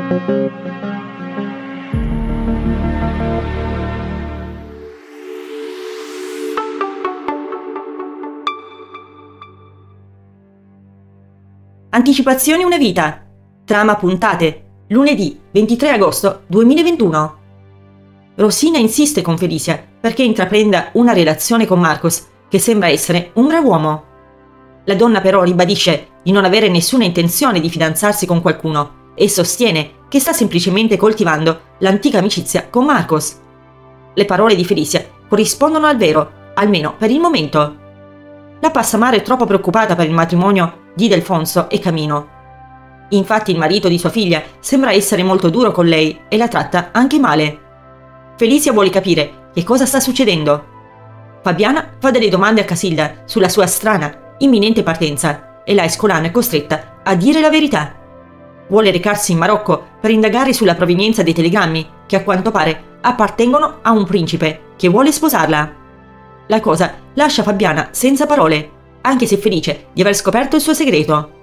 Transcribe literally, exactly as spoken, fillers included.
Anticipazioni una vita. Trama puntate. Lunedì ventitré agosto duemilaventuno. Rosina insiste con Felicia perché intraprenda una relazione con Marcos, che sembra essere un brav'uomo. La donna però ribadisce di non avere nessuna intenzione di fidanzarsi con qualcuno e sostiene che sta semplicemente coltivando l'antica amicizia con Marcos. Le parole di Felicia corrispondono al vero, almeno per il momento. La Passamare è troppo preoccupata per il matrimonio di Delfonso e Camino. Infatti il marito di sua figlia sembra essere molto duro con lei e la tratta anche male. Felicia vuole capire che cosa sta succedendo. Fabiana fa delle domande a Casilda sulla sua strana, imminente partenza e la Escolano è costretta a dire la verità. Vuole recarsi in Marocco per indagare sulla provenienza dei telegrammi che a quanto pare appartengono a un principe che vuole sposarla. La cosa lascia Fabiana senza parole, anche se felice di aver scoperto il suo segreto.